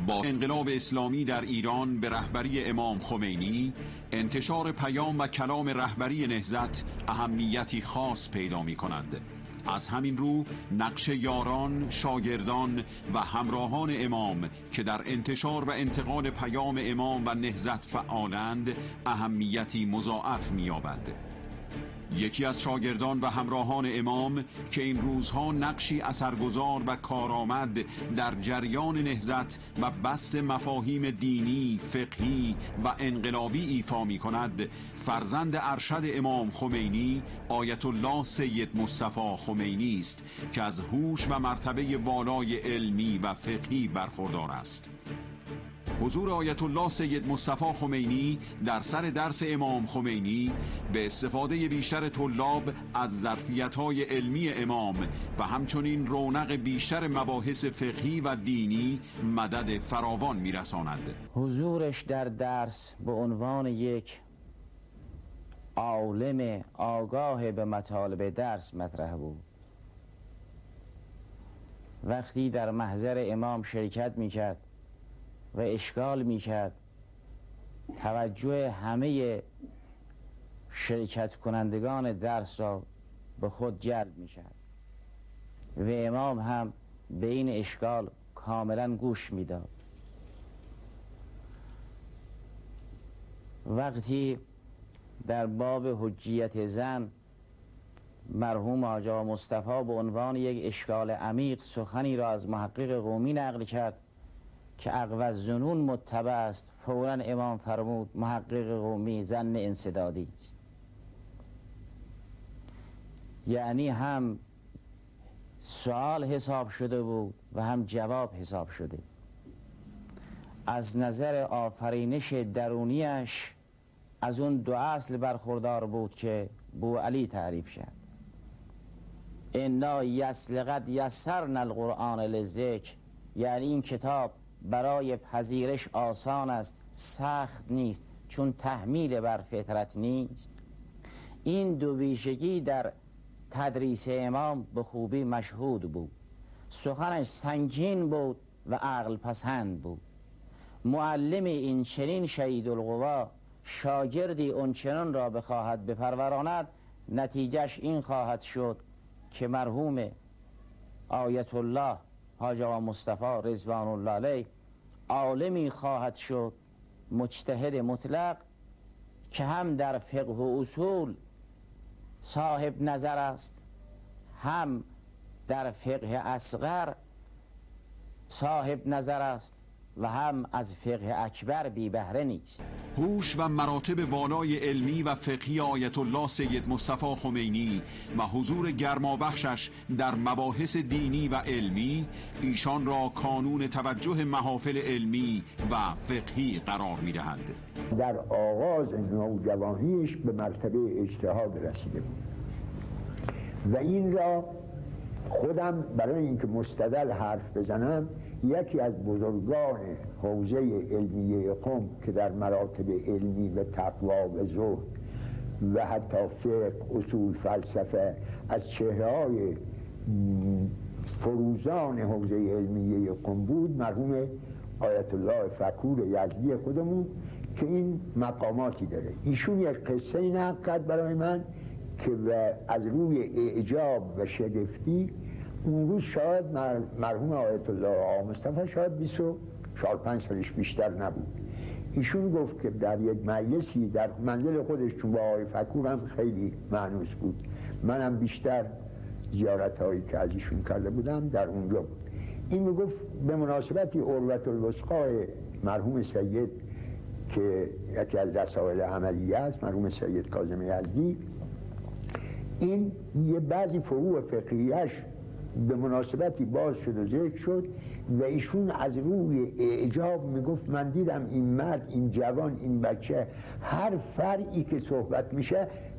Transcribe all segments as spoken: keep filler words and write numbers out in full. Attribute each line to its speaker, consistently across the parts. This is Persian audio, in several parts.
Speaker 1: با انقلاب اسلامی در ایران به رهبری امام خمینی، انتشار پیام و کلام رهبری نهضت اهمیتی خاص پیدا می کند. از همین رو نقش یاران، شاگردان و همراهان امام که در انتشار و انتقال پیام امام و نهضت فعالند اهمیتی مضاعف می‌یابد. یکی از شاگردان و همراهان امام که این روزها نقشی اثرگذار و کارآمد در جریان نهضت و بسط مفاهیم دینی، فقهی و انقلابی ایفا می کند، فرزند ارشد امام خمینی آیت الله سید مصطفی خمینی است که از هوش و مرتبه والای علمی و فقهی برخوردار است. حضور آیت الله سید مصطفی خمینی در سر درس امام خمینی به استفاده بیشتر طلاب از ظرفیت‌های علمی امام و همچنین رونق بیشتر مباحث فقهی و دینی مدد فراوان می‌رساند.
Speaker 2: حضورش در درس به عنوان یک عالم آگاه به مطالب درس مطرح بود. وقتی در محضر امام شرکت می‌کرد و اشکال میکرد، توجه همه شرکت کنندگان درس را به خود جلب میکرد و امام هم به این اشکال کاملا گوش میداد. وقتی در باب حجیت زن مرحوم آقا مصطفی به عنوان یک اشکال عمیق سخنی را از محقق قومی نقل کرد که اقوى الظنون متبع است، فوراً امام فرمود محقق قومی ظن انسدادی است. یعنی هم سوال حساب شده بود و هم جواب حساب شده. از نظر آفرینش درونیش از اون دو اصل برخوردار بود که بو علی تعریف کرد. انا یسلقد یسرنا القرآن للذکر، یعنی این کتاب برای پذیرش آسان است، سخت نیست، چون تحمیل بر فطرت نیست. این دو ویژگی در تدریس امام به خوبی مشهود بود. سخنش سنگین بود و عقل پسند بود. معلم این چنین شهید القوا، شاگردی اونچنان را بخواهد بپروراند، نتیجهش این خواهد شد که مرحوم آیت الله حاج آقا مصطفی رضوان الله علیه عالمی خواهد شد، مجتهد مطلق، که هم در فقه و اصول صاحب نظر است، هم در فقه اصغر صاحب نظر است و هم از فقه اکبر بی بهره نیست.
Speaker 1: هوش و مراتب والای علمی و فقهی آیت الله سید مصطفی خمینی و حضور گرمابخشش در مباحث دینی و علمی ایشان را کانون توجه محافل علمی و فقهی قرار می‌دهند.
Speaker 3: در آغاز نوجوانیش به مرتبه اجتهاد رسیده بود و این را خودم برای اینکه مستدل حرف بزنم، یکی از بزرگان حوزه علمیه قم که در مراتب علمی و تقوا و زهد و حتی فقه، اصول، فلسفه از چهره‌های فروزان حوزه علمیه قم بود، مرحوم آیت الله فکور یزدی خودمون که این مقاماتی داره. ایشون یک قصه نقل کرد برای من که و از روی اعجاب و شگفتی اون روز شاید مرحوم آیت الله آقا مصطفی شاید بیست و چهار پنج سالش بیشتر نبود. ایشون گفت که در یک مجلسی در منزل خودش، چون با آقای فکور هم خیلی مانوس بود، منم بیشتر زیارت هایی که از ایشون کرده بودم در اونجا بود. این میگفت به مناسبتی عروة الوثقی مرحوم سید که یکی از رسائل عملیه است، مرحوم سید کاظم یزدی، این یه بعضی فروع فقهیش به مناسبتی باز شد و ذکر شد و ایشون از روی اعجاب میگفت من دیدم این مرد، این جوان، این بچه، هر فرعی که صحبت میشه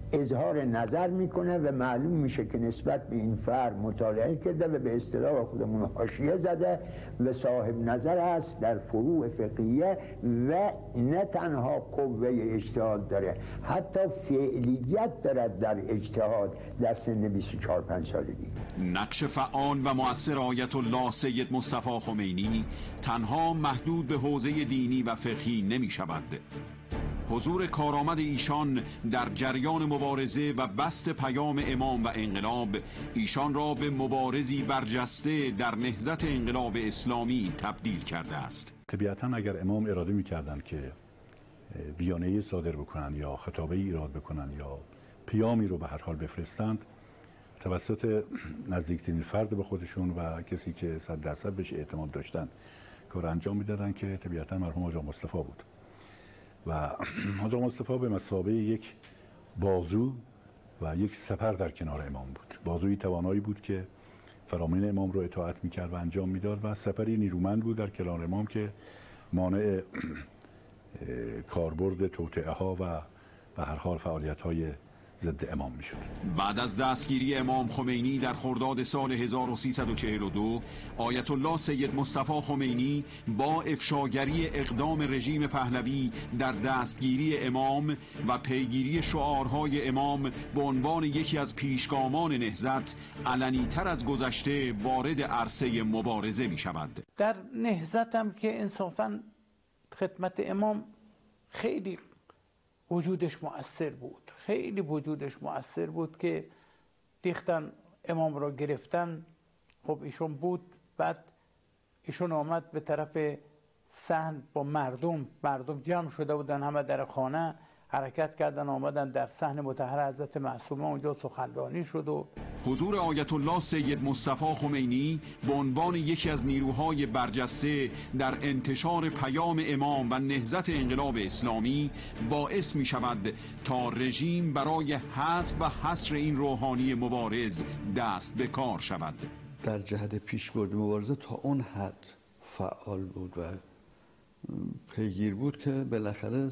Speaker 3: اظهار نظر میکنه و معلوم میشه که نسبت به این فرد مطالعه کرده و به اصطلاح خودمون حاشیه زده و صاحب نظر است در فروع فقهیه و نه تنها قوه اجتهاد داره، حتی فعلیت دارد در اجتهاد در سن بیست و چهار پنج سالگی.
Speaker 1: نقش فعال و مؤثر آیت الله سید مصطفی خمینی تنها محدود به حوزه دینی و فقهی نمی شود. حضور کارآمد ایشان در جریان مبارزه و بسط پیام امام و انقلاب ایشان را به مبارزی برجسته در نهضت انقلاب اسلامی تبدیل کرده است.
Speaker 4: طبیعتاً اگر امام اراده می‌کردند که بیانیه‌ای صادر بکنند یا خطابه‌ای ایراد بکنند یا پیامی رو به هر حال بفرستند، توسط نزدیکترین فرد به خودشون و کسی که صد درصد بهش اعتماد داشتن کار انجام میدادن که طبیعتاً مرحوم حاج مصطفی بود و حاج مصطفی به مثابه یک بازو و یک سپر در کنار امام بود. بازوی توانایی بود که فرامین امام رو اطاعت میکرد و انجام میداد و سپری نیرومند بود در کنار امام که مانع کاربرد توطئه ها و به هر حال فعالیت های ضد امام میشد.
Speaker 1: بعد از دستگیری امام خمینی در خرداد سال هزار و سیصد و چهل و دو، آیت الله سید مصطفی خمینی با افشاگری اقدام رژیم پهلوی در دستگیری امام و پیگیری شعارهای امام به عنوان یکی از پیشگامان نهضت علنی‌تر از گذشته وارد عرصه مبارزه می شود.
Speaker 5: در نهضت هم که انصافاً خدمت امام خیلی وجودش مؤثر بود، خیلی وجودش مؤثر بود که دیختن امام را گرفتن. خب ایشون بود، بعد ایشون آمد به طرف صحن با مردم مردم جمع شده بودن، همه در خانه حرکت کردن، آمدن در صحن مطهر حضرت معصومه، اونجا سخنرانی شد. و
Speaker 1: حضور آیت الله سید مصطفی خمینی به عنوان یکی از نیروهای برجسته در انتشار پیام امام و نهضت انقلاب اسلامی باعث می شود تا رژیم برای حذف و حصر این روحانی مبارز دست به کار شود.
Speaker 6: در جهت پیشبرد مبارزه تا اون حد فعال بود و پیگیر بود که بالاخره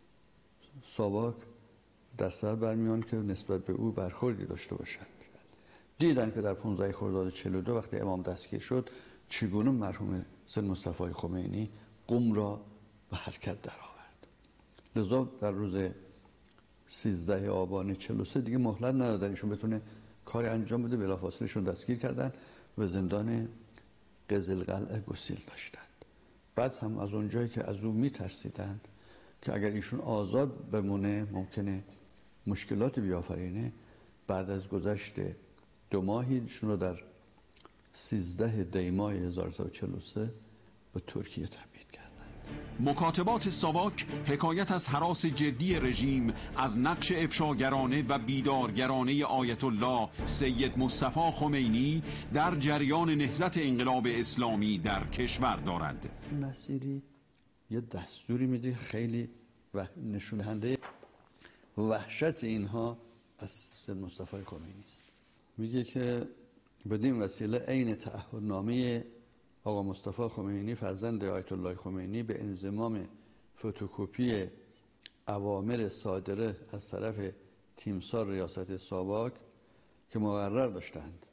Speaker 6: ساواک در سر برمیان که نسبت به او برخوردی داشته باشند. دیدن که در پانزده خرداد چهل و دو وقتی امام دستگیر شد چگونه مرحوم سید مصطفی خمینی قم را به حرکت در آورد. لذا در روز سیزده آبان چهل و سه دیگه مهلت ندادن ایشون بتونه کاری انجام بده، بلافاصله ایشون دستگیر کردن و زندان قزلقلعه گسیل داشتند. بعد هم از اونجایی که از او میترسیدند که اگر ایشون آزاد بمونه ممکنه مشکلات بیافرینه، بعد از گذشت دو ماهی ایشون رو در سیزده دی ماه هزار و سیصد و چهل و سه به ترکیه تبعید کردند.
Speaker 1: مکاتبات ساواک حکایت از هراس جدی رژیم از نقش افشاگرانه و بیدارگرانه آیت الله سید مصطفی خمینی در جریان نهضت انقلاب اسلامی در کشور دارد.
Speaker 6: نصیری یه دستوری میده خیلی و نشون دهنده وحشت اینها از سید مصطفی خمینی است. میگه که بدین وسیله عین تعهدنامه آقا مصطفی خمینی فرزند آیت الله خمینی به انضمام فتوکپی اوامر صادره از طرف تیمسار ریاست ساواک که مقرر داشتند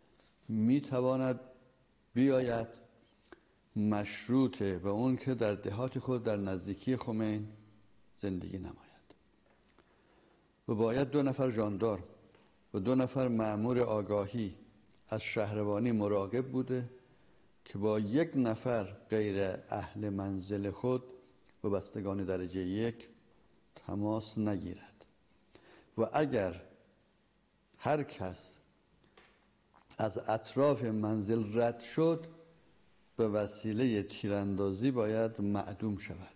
Speaker 6: میتواند بیاید مشروطه و اون که در دهات خود در نزدیکی خمین زندگی نماید و باید دو نفر ژاندارم و دو نفر مأمور آگاهی از شهربانی مراقب بوده که با یک نفر غیر اهل منزل خود و بستگان درجه یک تماس نگیرد و اگر هر کس از اطراف منزل رد شد به وسیله تیراندازی باید معدوم شود.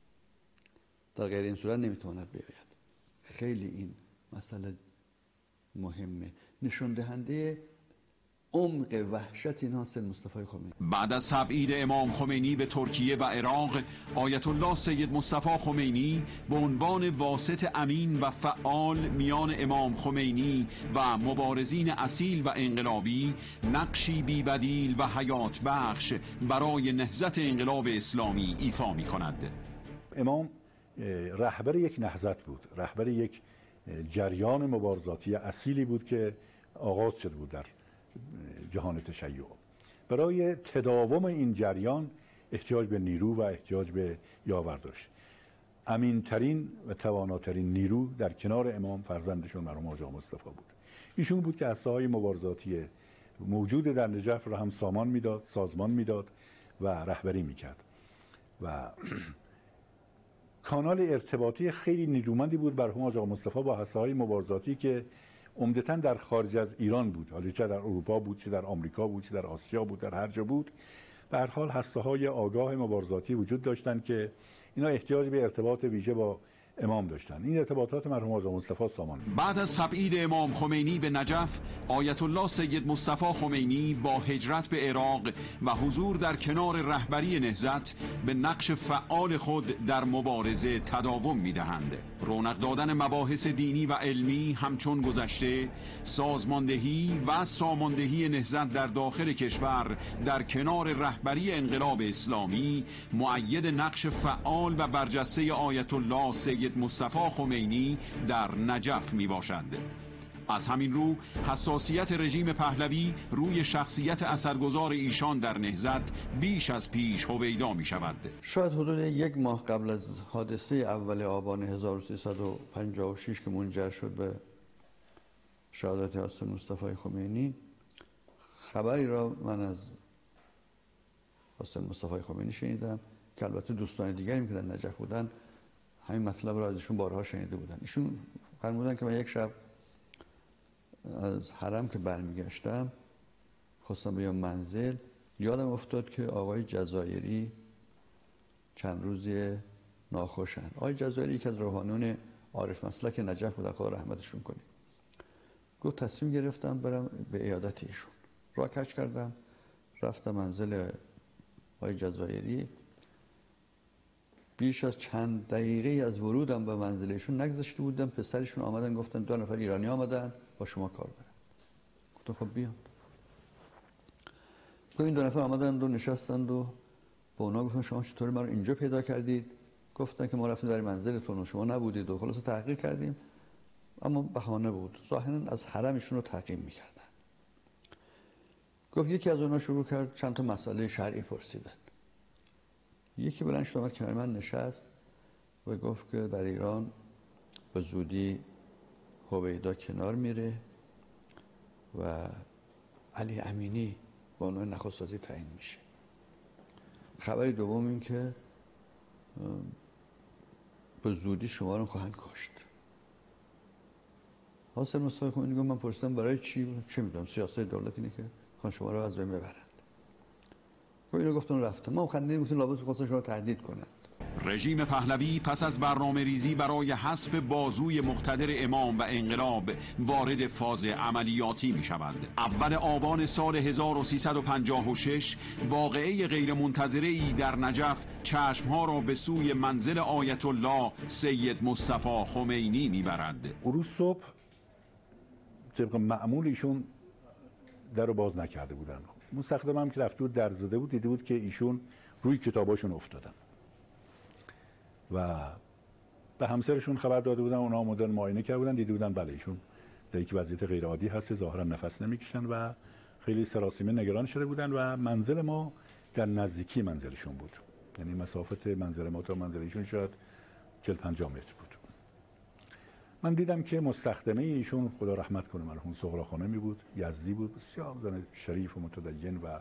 Speaker 6: در غیر این صورت نمیتواند بیاید. خیلی این مسئله مهمه، نشون دهنده عمق وحشت اینها سید مصطفی خمینی.
Speaker 1: بعد از تبعید امام خمینی به ترکیه و عراق، آیت الله سید مصطفی خمینی به عنوان واسط امین و فعال میان امام خمینی و مبارزین اصیل و انقلابی نقشی بی‌بدیل و حیات بخش برای نهضت انقلاب اسلامی ایفا می کند.
Speaker 4: امام رهبر یک نهضت بود، رهبر یک جریان مبارزاتی اصیلی بود که آغاز شده بود در جهان تشیع. برای تداوم این جریان احتیاج به نیرو و احتیاج به یاور داشت. امینترین و تواناترین نیرو در کنار امام فرزندشون مرحوم حاج آقا مصطفی بود. ایشون بود که هسته‌های مبارزاتی موجود در نجف را هم سامان میداد، سازمان میداد و رهبری میکرد و کانال ارتباطی خیلی نیرومندی بود مرحوم حاج آقا مصطفی با هسته‌های مبارزاتی که عمدتاً در خارج از ایران بود، حالا چه در اروپا بود، چه در آمریکا بود، چه در آسیا بود، در هر جا بود. به هر حال هسته‌های آگاه مبارزاتی وجود داشتند که اینا احتیاج به ارتباط ویژه با امام داشتن. این ارتباطات مرحوم حاج آقا مصطفی سامان.
Speaker 1: بعد از تبعید امام خمینی به نجف، آیت الله سید مصطفی خمینی با هجرت به عراق و حضور در کنار رهبری نهضت به نقش فعال خود در مبارزه تداوم می‌دهند. رونق دادن مباحث دینی و علمی همچون گذشته، سازماندهی و ساماندهی نهضت در داخل کشور در کنار رهبری انقلاب اسلامی مؤید نقش فعال و برجسته آیت الله سید مصطفی خمینی در نجف می باشد. از همین رو حساسیت رژیم پهلوی روی شخصیت اثرگذار ایشان در نهضت بیش از پیش هویدا می شود.
Speaker 6: شاید حدود یک ماه قبل از حادثه اول آبان هزار و سیصد و پنجاه و شش که منجر شد به شهادت حضرت مصطفی خمینی، خبری را من از حضرت مصطفی خمینی شنیدم که البته دوستان دیگری که در نجف بودن همین مطلب را ازشون بارها شنیده بودن. ایشون فرمودن که من یک شب از حرم که برمیگشتم خواستم بیام منزل، یادم افتاد که آقای جزایری چند روزی ناخوشن. آقای جزایری یک از روحانیون عارف مسلک نجف بود، خدا رحمتشون کنه. گفت تصمیم گرفتم برم به عیادت ایشون. راه کج کردم رفتم منزل آقای جزایری. بیش از چند دقیقه از ورودم به منزلشون نگذشته بودم پسرشون آمدن گفتن دو نفر ایرانی آمدن با شما کار دارن. گفتم خب بیام. گفت این دو نفر آمدن و نشستند و با اونا گفتن شما چطور ما رو اینجا پیدا کردید؟ گفتن که ما رفتیم در منزلتون و شما نبودید و خلاص تحقیق کردیم، اما بهانه بود. ظاهرا از حرمشون رو تعقیب میکردن. گفت یکی از اونا شروع کرد چند تا مسئله شرعی پرسیدن. یکی بلند شد اومد کنار من نشست و گفت که در ایران به زودی هویدا کنار میره و علی امینی به عنوان نخست وزیر تعیین میشه. خبر دوم این که به زودی شما رو خواهند کشت. حاصل مصطفی خمینی گفت من پرسیدم برای چی؟ چه میدونم سیاست دولت اینه که خواهن شما رو از بین ببرند. و اینو گفتن رفتم. ما خندیدیم گفتیم لابد خواستن شما تهدید کنند.
Speaker 1: رژیم پهلوی پس از برنامه ریزی برای حذف بازوی مقتدر امام و انقلاب وارد فاز عملیاتی می شود. اول آبان سال هزار و سیصد و پنجاه و شش واقعه غیرمنتظره ای در نجف چشمها را به سوی منزل آیت الله سید مصطفی خمینی می برد.
Speaker 4: اون روز صبح طبق معمول ایشون در رو باز نکرده بودن. مستخدم هم که رفته بود در زده بود دیده بود که ایشون روی کتاباشون افتادن و به همسرشون خبر داده بودن. اونا آمدن معاینه کرده بودن دیده بودن بله ایشون در یک وضعیت غیر عادی هست، ظاهرا نفس نمیکشن و خیلی سراسیمه نگران شده بودن و منزل ما در نزدیکی منزلشون بود، یعنی مسافت منزل ما تا منزل ایشون شاید چهل پنجاه متر بود. من دیدم که مستخدمه ایشون خدا رحمت کنه مرحوم سغرا خانمی بود، یزدی بود، بسیار زن شریف و متدین و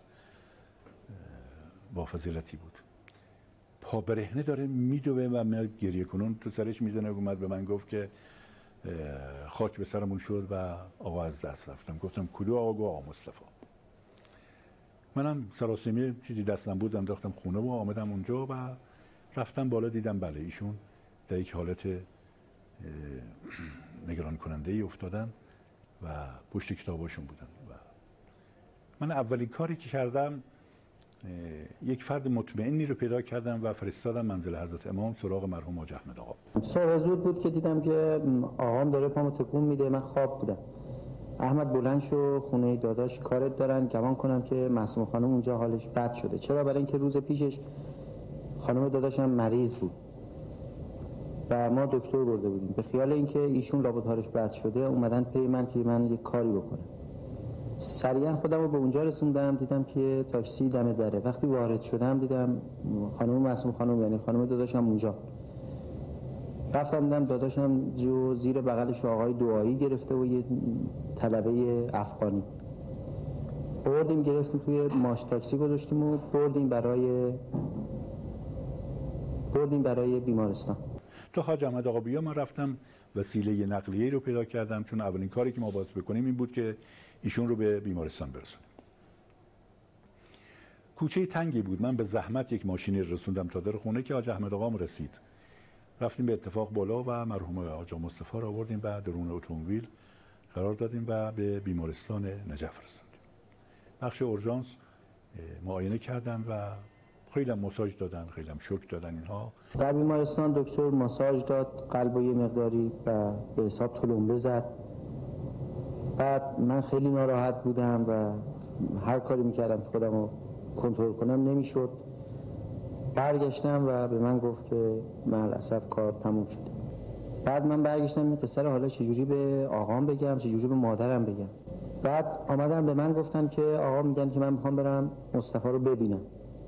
Speaker 4: با فضیلتی بود. پا برهنه داره میدوه و من گریه کنون تو سرش میزنه. اومد به من گفت که خاک به سرمون شد و آقا از دست رفتم. گفتم کدو آقا؟ گفت آقا مصطفی. منم سراسیمه چیزی دستم بود انداختم خونه و آمدم اونجا و رفتم بالا دیدم بله ایشون در یک حالت نگران کننده ای افتادن و پشت کتاباشون بودن و من اولین کاری که کردم یک فرد مطمئنی رو پیدا کردم و فرستادم منزل حضرت امام سراغ مرحوم حاج احمد آقا.
Speaker 7: صبح زود بود که دیدم که آقام داره پامو تکون میده. من خواب بودم. احمد بلند شو خونه داداش کارت دارن، گمان کنم که معصومه خانم اونجا حالش بد شده. چرا؟ برای اینکه روز پیشش خانم داداشم مریض بود. و ما دکتر برده بودیم به خیال اینکه ایشون لابد حالش بد شده اومدن پی من که من یک کاری بکنم. سریعا خودم رو به اونجا رسوندم، دیدم که تاکسی دم دره. وقتی وارد شدم دیدم خانم معصوم خانم، یعنی خانم داداشم اونجا. رفتم دیدم داداشم جو زیر بغلش آقای دعایی گرفته و یه طلبه افغانی. بردیم گرفتیم توی ماش تاکسی گذاشتیم و بردیم برای بردیم برای بیمارستان.
Speaker 4: تو حاج احمد آقا بیا من رفتم وسیله نقلیه رو پیدا کردم، چون اولین کاری که ما باید بکنیم این بود که ایشون رو به بیمارستان برسونیم. کوچه تنگی بود، من به زحمت یک ماشینی رسوندم تا در خونه که حاج احمد آقام رسید. رفتیم به اتفاق بالا و مرحوم آقا مصطفی رو آوردیم و درون اتومبیل قرار دادیم و به بیمارستان نجف رسوندیم. بخش اورژانس معاینه کردن و خیلی هم ماساژ دادن، خیلی هم شوک دادن. اینها
Speaker 7: در بیمارستان دکتر ماساژ داد، قلب و یه مقداری و به حساب تلمبه زد. بعد من خیلی ناراحت بودم و هر کاری میکردم که خودم رو کنترل کنم نمیشد. برگشتم و به من گفت که معلاسف کار تموم شده. بعد من برگشتم این قصه حالا چجوری به آقام بگم، چجوری به مادرم بگم. بعد آمدن به من گفتن که آقا میگن که من میخوام برم مصطفی رو ببینم.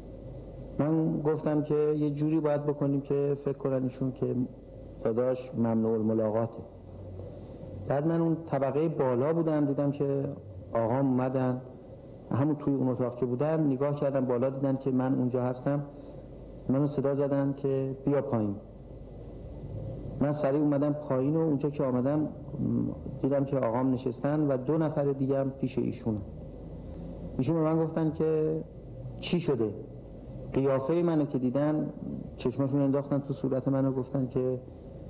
Speaker 7: من گفتم که یه جوری باید بکنیم که فکر کنن ایشون که داداش ممنوع الملاقاته. بعد من اون طبقه بالا بودم، دیدم که آقام اومدن، همون توی اون اتاق که بودم نگاه کردم بالا، دیدن که من اونجا هستم، منو صدا زدن که بیا پایین. من سریع اومدم پایین و اونجا که آمدم دیدم که آقام نشستن و دو نفر دیگه هم پیش ایشون. ایشون به من گفتن که چی شده؟ قیافه منو که دیدن چشماشون انداختن تو صورت منو، گفتن که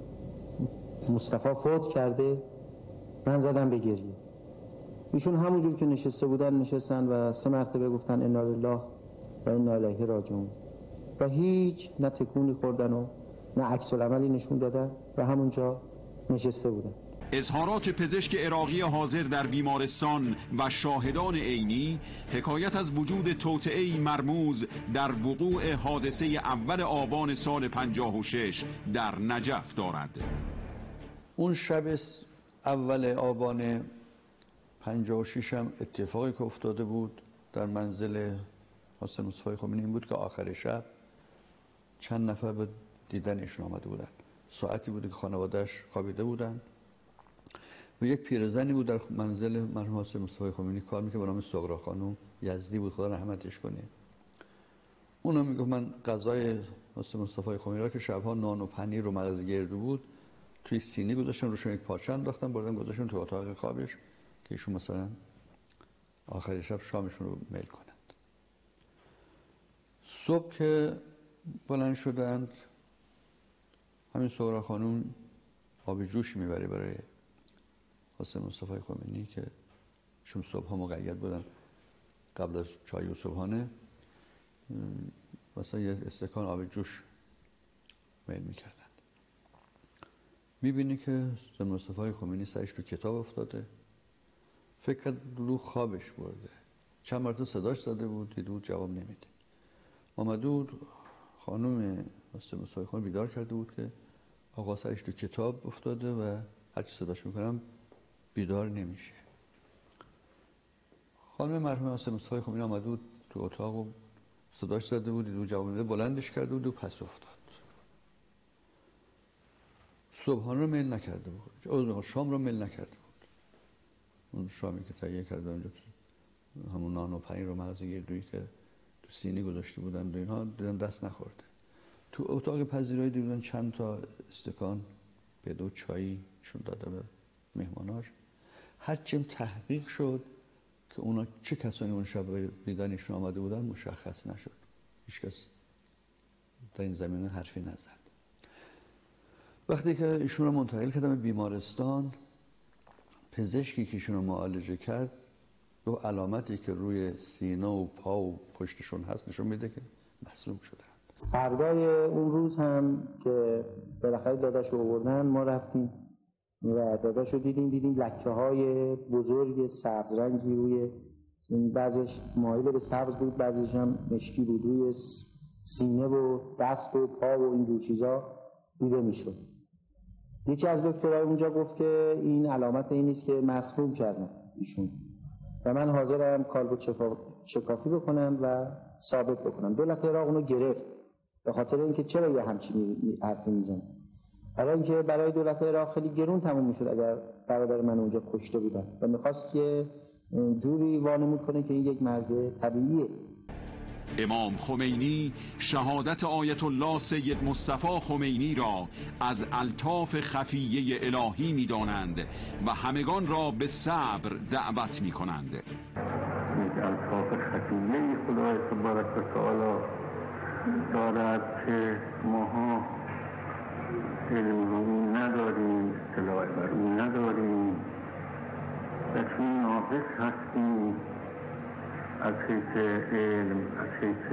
Speaker 7: مصطفی فوت کرده. من زدم به گریه. ایشون همونجور که نشسته بودن نشستن و سه مرتبه گفتن انا لله و انا الیه راجعون و هیچ نه تکونی خوردن و نه عکس العملی نشون دادن و همونجا نشسته بودن.
Speaker 1: اظهارات پزشک عراقی حاضر در بیمارستان و شاهدان عینی حکایت از وجود توطئه‌ای مرموز در وقوع حادثه اول آبان سال پنجاه و شش در نجف دارد.
Speaker 6: اون شب اول آبان پنجاه و شش هم اتفاقی که افتاده بود در منزل حسن مصطفی خمینی این بود که آخر شب چند نفر به دیدنشون آمده بودن. ساعتی بود که خانواده‌اش خوابیده بودن و یک پیرزنی بود در منزل مرحوم حسن مصطفی خمینی کار می‌کرد به نام سغرا خانم، یزدی بود، خدا رحمتش کنه. اونم میگفت من غذای حسن مصطفی خمینی را که شبها نان و پنیر و مغز گردو بود توی سینی گذاشتم، روشون یک پارچه انداختم، بردم گذاشتم تو اتاق خوابش که ایشون مثلا آخر شب شامشون رو میل کنند. صبح که بلند شدند همین سغرا خانم آب جوشی میبره برای حسن مصطفی خمینی که شما صبح ها مقید بودن قبل از چای و صبحانه مثلا یه استکان آب جوش میل میکردن. میبینی که حسن مصطفی خمینی سرش تو کتاب افتاده، فکر کرد رو خوابش برده، چند مرتبه صداش زده بود دید بود جواب نمیده. آمده بود خانم حسن مصطفی خمینی بیدار کرده بود که آقا سرش تو کتاب افتاده و هرچی صداش میکنم بیدار نمیشه. خانم مرحوم حسن مصطفی خمینی آمده بود تو اتاق و صداش زده بود دید بود جواب نمیده، بلندش کرده بود و پس افتاد. صبحانه رو میل نکرده بود، شام رو میل نکرده بود. اون شامی که تهیه کرده اونجا همون نان و پنیر و مغز گردویی که تو سینی گذاشته بودن و اینها دیدن دست نخورده. تو اتاق پذیرایی دیدن چند تا استکان پیدا و چایی شون داده به مهماناش. هرچیم تحقیق شد که اونا چه کسانی اون شب دیدنشون آمده بودن مشخص نشد. هیچ کس در این زمینه حرفی نزد. وقتی که ایشون رو منتقل کردم به بیمارستان، پزشکی که ایشون رو معالجه کرد دو علامتی که روی سینه و پا و پشتشون هست نشون میده که مسموم شدن.
Speaker 7: فردای اون روز هم که بالاخره داداش رو آوردن ما رفتیم و داداش رو دیدیم دیدیم لکه های بزرگ سبز رنگی روی، بعضیش مایل به سبز بود بعضیش هم مشکی بود، روی سینه و دست و پا و اینجور چیزا دیده میشد. یکی از دکترای اونجا گفت که این علامت این نیست که مسموم کردن ایشون و من حاضرم کالبد شکافی بکنم و ثابت بکنم. دولت عراق اونو گرفت به خاطر اینکه چرا یه همچین حرفی میزنه، برای اینکه برای دولت عراق خیلی گرون تموم میشد اگر برادر من اونجا کشته بودن و میخواست که جوری وانمود کنه که این یک مرگ طبیعیه.
Speaker 1: امام خمینی شهادت آیت الله سید مصطفی خمینی را از الطاف خفیه الهی می‌دانند و همگان را به صبر دعوت می‌کنند.
Speaker 8: یک الطاف خفیه خدای تبارک و تعالی دارد که ماها علم رو نداریم، اطلاع بر او نداریم، بسی ناقص هستیم از حیث علم، از حیث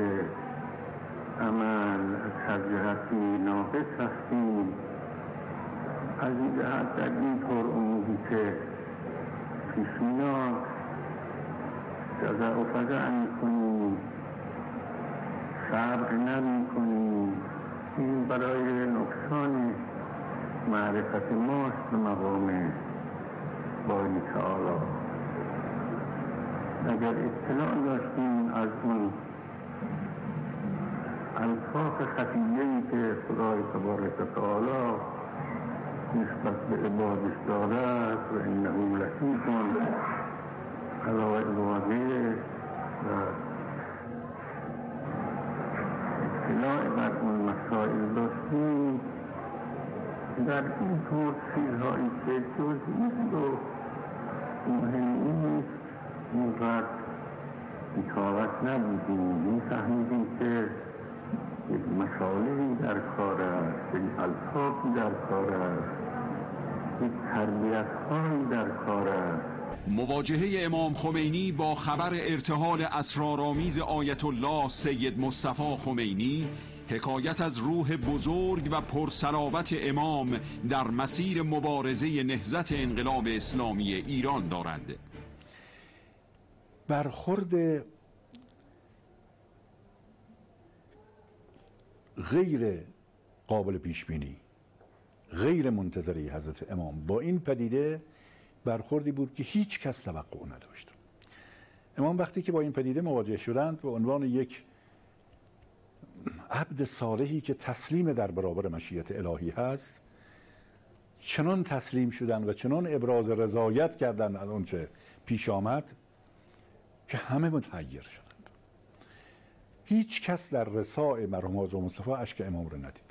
Speaker 8: عمل، از هر جهتی ناقص هستیم. از این جهت در این طور امودی که پیش میاد جزع و فزع میکنیم، صبر نمیکنیم. این برای نقصان معرفت ماست به مقام باری تعالی. اگر اطلاع داشتیم از اون الطاف خفیه‌ای که خدای تبارک و تعالی نسبت به عبادش دارد و انه لطیف علی عباده و اطلاع بر اون مسائل داشتیم، در این طور چیزهایی که جزئی و مهم نیست اینقدر بی‌طاقت نبودیم. می‌فهمیدیم که یک مصالحی در کار است، یک الطافی در کار است، یک تربیت‌هایی در کار است.
Speaker 1: مواجهه امام خمینی با خبر ارتحال اسرارآمیز آیت الله سید مصطفی خمینی حکایت از روح بزرگ و پرصلابت امام در مسیر مبارزه نهضت انقلاب اسلامی ایران دارد.
Speaker 4: برخورد غیر قابل پیش بینی، غیر منتظره حضرت امام با این پدیده برخوردی بود که هیچ کس توقع نداشت. امام وقتی که با این پدیده مواجه شدند به عنوان یک عبد صالحی که تسلیم در برابر مشیت الهی هست، چنان تسلیم شدند و چنان ابراز رضایت کردند از اونچه پیش آمد که همه متحیر شدند. هیچ کس در رساء مرحوم حاج مصطفی اشک امام رو ندید.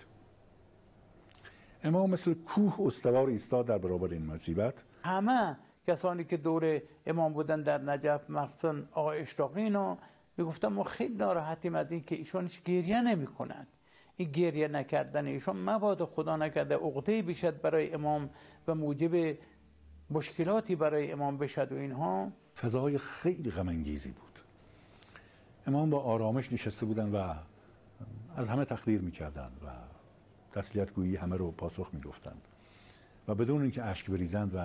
Speaker 4: امام مثل کوه استوار ایستاد در برابر این مصیبت.
Speaker 5: همه کسانی که دور امام بودن در نجف، مخصوصا آقا اشراقی اینا میگفتن ما خیلی ناراحتیم از این که ایشون هیچ گریه نمی کنند. این گریه نکردن ایشون مبادا خدا نکرده عقده‌ای بشد برای امام و موجب مشکلاتی برای امام بشد و اینها.
Speaker 4: فضای خیلی غم انگیزی بود. امام با آرامش نشسته بودن و از همه تقدیر میکردند و تسلیت گویی همه رو پاسخ میگفتند و بدون اینکه اشک بریزند و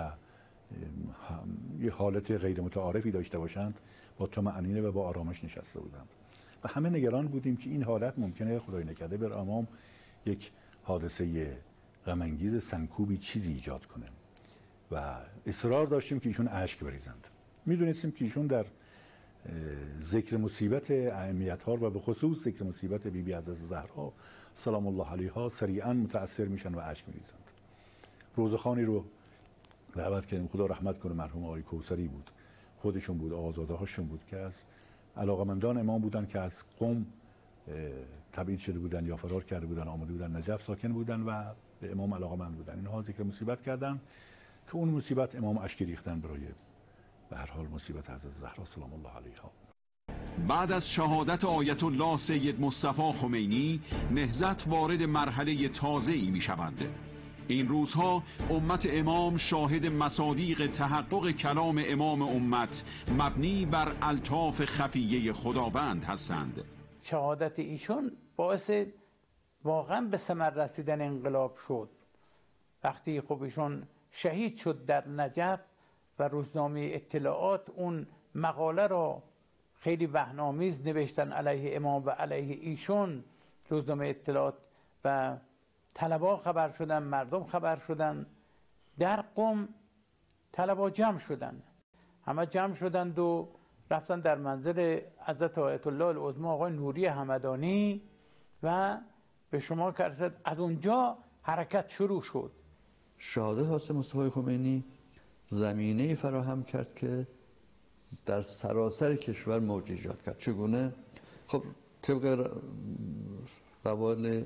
Speaker 4: یه حالت غیر متعارفی داشته باشند با طمأنینه و با آرامش نشسته بودند و همه نگران بودیم که این حالت ممکنه خدای نکرده بر امام یک حادثه غم انگیز سنکوبی چیزی ایجاد کنه و اصرار داشتیم که ایشون اشک بریزند. میدونستیم که ایشون در ذکر مصیبت اهمیت‌ها و به خصوص ذکر مصیبت بی بی حضرت زهرا سلام الله علیها سریعا متأثر میشن و اشک میریزند. روزخوانی رو دعوت کردیم، خدا رحمت کنه، مرحوم آقای کوثری بود، خودشون بود، آزاده هاشون بود که از علاقمندان امام بودن که از قم تبعید شده بودن یا فرار کرده بودن، آمده بودن نجف ساکن بودن و به امام علاقمند بودن. اینها ذکر مصیبت کردن که اون مصیبت امام اشک ریختن برای به هر حال مصیبت حضرت زهرا سلام الله علیها.
Speaker 1: بعد از شهادت آیت الله سید مصطفی خمینی نهضت وارد مرحله تازه‌ای می شود. این روزها امت امام شاهد مصادیق تحقق کلام امام امت مبنی بر الطاف خفیه خداوند هستند.
Speaker 5: شهادت ایشون باعث واقعا به ثمر رسیدن انقلاب شد. وقتی خب ایشون شهید شد در نجف و روزنامه اطلاعات اون مقاله را خیلی وهن‌آمیز نوشتن علیه امام و علیه ایشون، روزنامه اطلاعات، و طلبا خبر شدن، مردم خبر شدن. در قم طلبا جمع شدن، همه جمع شدند و رفتن در منزل حضرت آیت الله العظمی آقای نوری همدانی و به شما که رسد از اونجا حرکت شروع شد.
Speaker 6: شهادت حضرت مصطفی خمینی زمینه فراهم کرد که در سراسر کشور موج ایجاد کرد. چگونه؟ خب طبق قواعد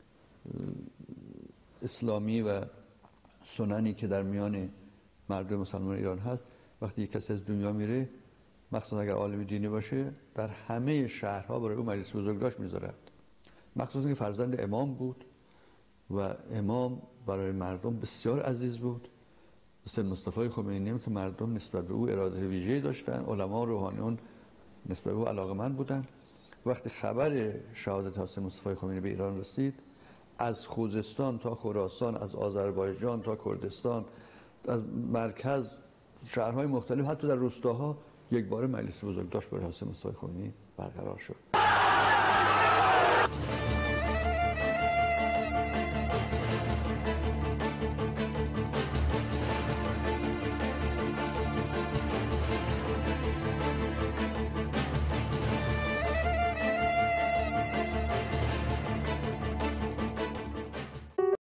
Speaker 6: اسلامی و سننی که در میان مردم مسلمان ایران هست، وقتی یک کسی از دنیا میره، مخصوصا اگر عالم دینی باشه، در همه شهرها برای او مجلس بزرگداشت میذارند. مخصوصا که فرزند امام بود و امام برای مردم بسیار عزیز بود، مثل مصطفی خمینی که مردم نسبت به او اراده ویژه‌ای داشتن، علما و روحانیون نسبت به او علاقمند بودند. وقتی خبر شهادت حضرت مصطفی خمینی به ایران رسید، از خوزستان تا خراسان، از آذربایجان تا کردستان، از مرکز، شهرهای مختلف، حتی در روستاها یک بار مجلس بزرگداشت برای حضرت مصطفی خمینی برقرار شد.